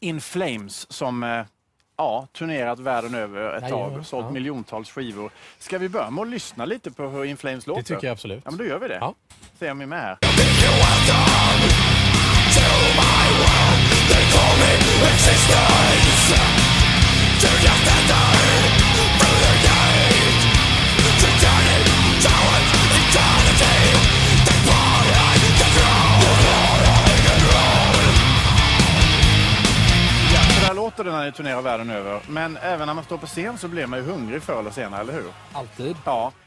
In Flames som turnerat världen över ett tag, sålt miljontals skivor. Ska vi börja med att lyssna lite på hur In Flames låter? Det tycker jag absolut. Ja, men då gör vi det. Ja. Se om vi är med här. Låter det när ni turnerar världen över. Men även när man står på scen så blir man ju hungrig förr eller senare, eller hur? Alltid. Ja.